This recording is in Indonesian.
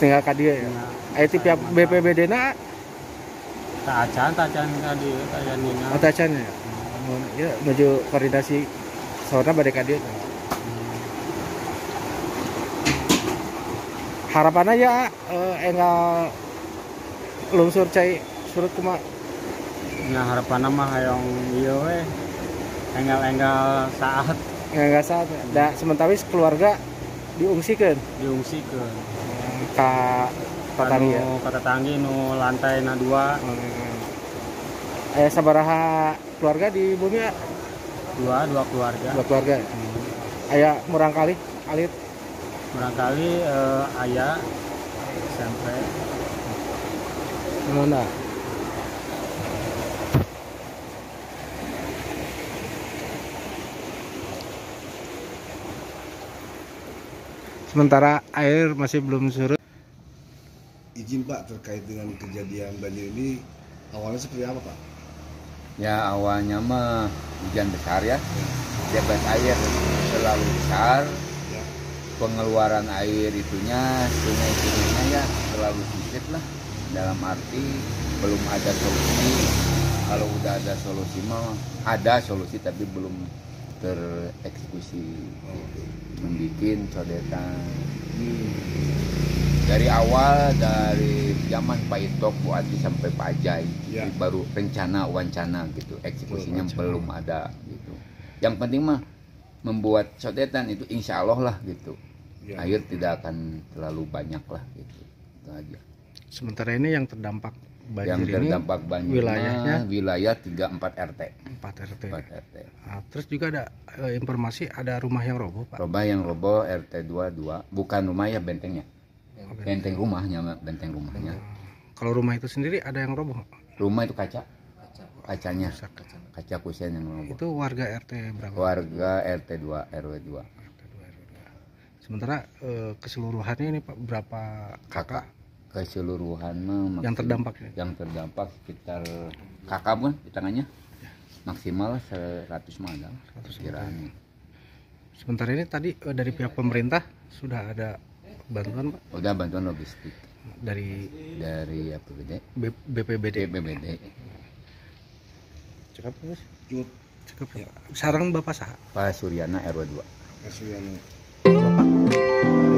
tinggal ka dieu ya. Aya ti pihak BPBD-na Tak acan tadi nina. atacan ya. Ya menuju koordinasi saurna bade ka dieu. Harapanna ya enggal lungsur cai surut kumaha. Nya harapanna mah hayong ieu we. Enggal saat Enggak saat. Da sementara keluarga diungsikeun ka tetangga. ka tetanggi nu lantai na 2. Aya sabaraha keluarga di bumi ya? Dua keluarga. Dua keluarga. Aya murang kali alit. Barangkali aya sampai Mana? Sementara air masih belum surut. Izin Pak terkait dengan kejadian banjir ini awalnya seperti apa Pak? Ya awalnya mah hujan besar ya, debit air selalu besar, pengeluaran air itunya sungai-sungainya ya terlalu sedikit lah, dalam arti belum ada solusi. Kalau udah ada solusi mah ada solusi tapi belum tereksekusi, membikin codetan. Dari awal dari zaman Pak Itok, Bu Ati sampai Pak Ajai Ya. baru rencana wancana gitu, eksekusinya belum ada gitu. Yang penting mah membuat sodetan itu insya Allah lah gitu. Ya. Air tidak akan terlalu banyak lah gitu. Itu aja. Sementara ini yang terdampak banjir Yang terdampak ini banjir wilayahnya wilayah 34 RT. 4 RT. 4 RT. Nah, terus juga ada informasi ada rumah yang roboh, Pak. Rumah yang roboh RT 22, bukan rumah ya bentengnya. Benteng rumahnya, benteng rumahnya. Kalau rumah itu sendiri ada yang roboh? Rumah itu kacanya, kaca kusen yang roboh. Itu warga RT berapa? Warga RT 2 RW 2. Sementara keseluruhannya ini Pak berapa kakak Keseluruhan yang terdampak? Yang terdampak sekitar kakak pun di tangannya maksimal 100 madang kiranya. Sementara ini tadi dari pihak pemerintah sudah ada bantuan Pak Udah bantuan logistik dari APBD, BPBD. BPBD. Cukup terus? Cukup. Ya. Sarang Bapak saha? Pak Suryana RW 2. Kasihan.